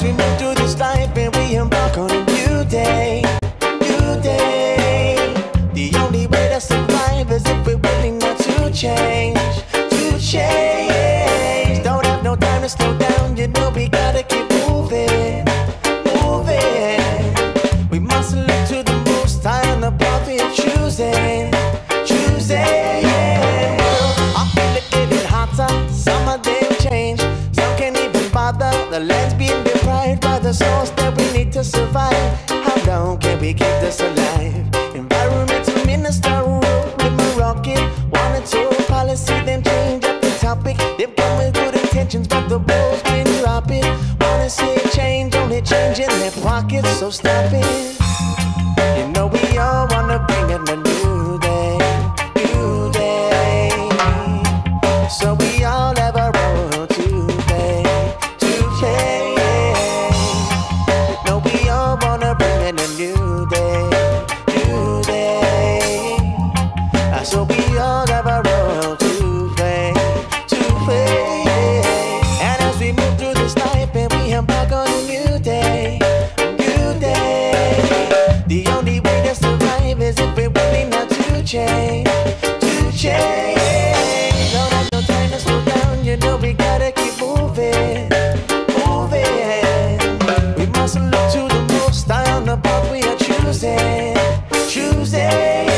we move through this life and we embark on a new day, new day. The only way to survive is if we're willing not to change, to change. Don't have no time to slow down, you know we gotta keep moving, moving. We must look to the Most High and the path we're choosing, choosing. I feel it getting hotter, summer day change. Some can't even bother, the land's being deprived by the source that we need to survive. How long can we keep this alive? Environmental minister rule with my rocket. Wanted to policy, then change up the topic. They've come with good intentions, but the ball's been dropping. Wanna see a change, only change in their pockets, so stop it. You know we all wanna bring in a new day, new day. So we all have a role to play, to play. You know we all wanna bring in a new day, new day. So we all have a role to play, to play. And as we move through this life and we embark on a new day, new day. The only way to survive is if we're willing not to change, to change. Don't have no time to slow down, you know we gotta keep moving, moving. We must look to the Most High on the path we are choosing, choosing.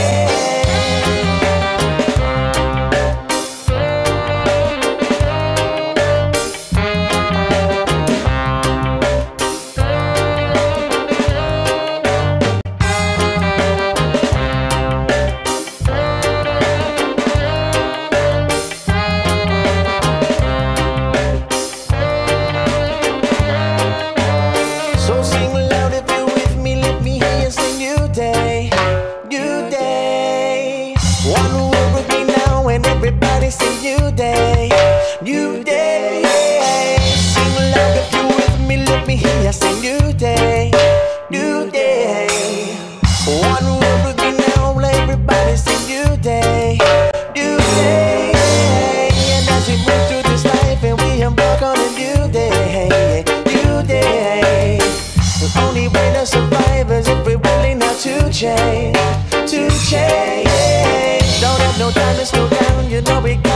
So sing loud if you're with me, let me hear you say new day, new day. One word with me now and everybody say new day, new day. Sing loud if you're with me, let me hear you say new day, new day. One word with me now, let everybody say new day, new day. And as we move through this life and we embark on a new day, new day. The only way to survive is if we're willing not to change, to change. Don't have no time to slow down, you know we